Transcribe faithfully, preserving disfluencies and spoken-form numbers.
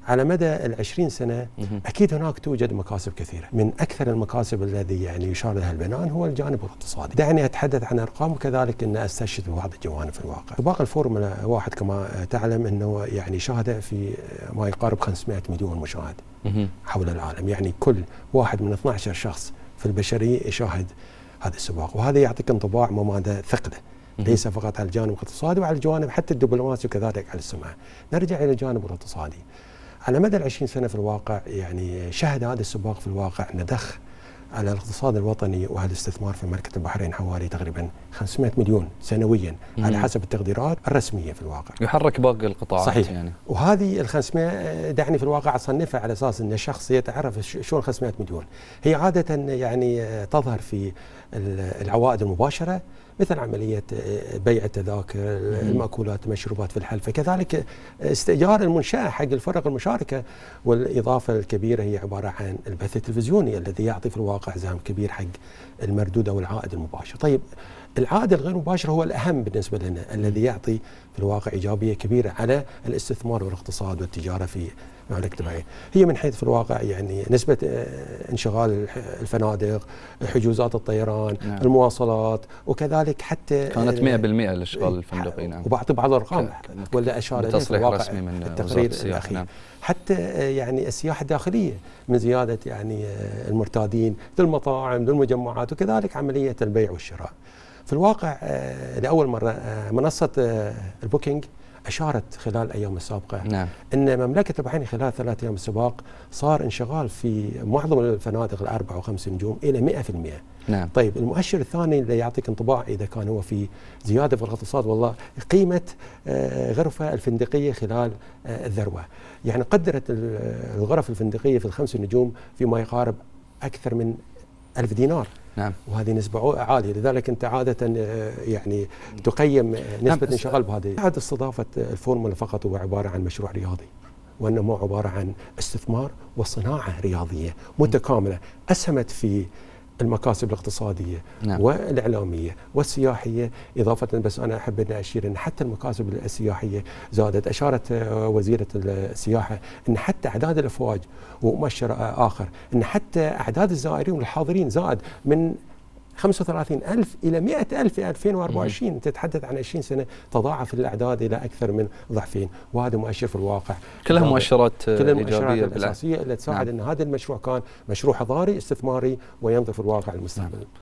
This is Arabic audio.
على مدى العشرين سنة أكيد هناك توجد مكاسب كثيرة. من أكثر المكاسب الذي يعني يشار لها البنان هو الجانب الاقتصادي. دعني أتحدث عن أرقام وكذلك أن أستشهد ببعض الجوانب في الواقع. سباق الفورمولا واحد كما تعلم أنه يعني شاهد في ما يقارب خمسمائة مليون مشاهد حول العالم، يعني كل واحد من اثني عشر شخص في البشرية يشاهد هذا السباق، وهذا يعطيك انطباع ما مدى ثقله ليس فقط على الجانب الاقتصادي وعلى الجانب حتى الدبلوماسي وكذلك على السمعة. نرجع إلى الجانب الاقتصادي. على مدى العشرين سنة في الواقع يعني شهد هذا السباق في الواقع نضخ على الاقتصاد الوطني والاستثمار في مملكة البحرين حوالي تقريبا خمسمائة مليون سنويا مم. على حسب التقديرات الرسمية في الواقع. يحرك باقي القطاعات. صحيح. يعني. وهذه ال خمسمائة دعني في الواقع أصنفها على أساس أن الشخص يتعرف شلون خمسمائة مليون. هي عادة يعني تظهر في العوائد المباشرة مثل عملية بيع التذاكر، المأكولات، المشروبات في الحلفة، كذلك استئجار المنشأة حق الفرق المشاركة، والإضافة الكبيرة هي عبارة عن البث التلفزيوني الذي يعطي في الواقع سهم كبير حق المردود أو العائد المباشر. طيب العائد الغير مباشر هو الأهم بالنسبة لنا، الذي يعطي في الواقع إيجابية كبيرة على الاستثمار والاقتصاد والتجارة في مملكة البحرين. هي من حيث في الواقع يعني نسبة انشغال الفنادق، حجوزات الطيران، نعم. المواصلات، وكذلك حتى كانت مئة بالمئة الاشغال الفندقي. نعم. وبعطي بعض الارقام ولا اشار اليه في الواقع رسمي من التقرير الاخير. نعم. حتى يعني السياحه الداخليه من زياده يعني المرتادين للمطاعم للمجمعات، وكذلك عمليه البيع والشراء. في الواقع لاول مره منصه البوكينج أشارت خلال الأيام السابقة نعم. أن مملكة البحرين خلال ثلاث أيام السباق صار انشغال في معظم الفنادق الأربع وخمس نجوم إلى مئة بالمئة. نعم. طيب المؤشر الثاني اللي يعطيك انطباع إذا كان هو في زيادة في الاقتصاد، والله قيمة غرفة الفندقية خلال الذروة. يعني قدرت الغرف الفندقية في الخمس نجوم فيما يقارب أكثر من ألف دينار. نعم. وهذه نسبة عالية، لذلك أنت عادة يعني تقيم نسبة نعم. انشغال بهذه. بعد استضافة الفورمولا فقط هو عبارة عن مشروع رياضي، وإنما عبارة عن استثمار وصناعة رياضية متكاملة أسهمت في المكاسب الاقتصادية نعم. والإعلامية والسياحية. إضافة بس أنا أحب أن أشير أن حتى المكاسب السياحية زادت. أشارت وزيرة السياحة أن حتى أعداد الأفواج، ومؤشر آخر أن حتى أعداد الزائرين والحاضرين زاد من خمسة وثلاثين ألف إلى مئة ألف في ألفين وأربعة وعشرين. تتحدث عن عشرين سنة تضاعف الأعداد إلى أكثر من ضعفين، وهذا مؤشر في الواقع. كلها مؤشرات كل المؤشرات الأساسية اللي تساعد نعم. أن هذا المشروع كان مشروع حضاري استثماري وينظر في الواقع المستقبل. نعم.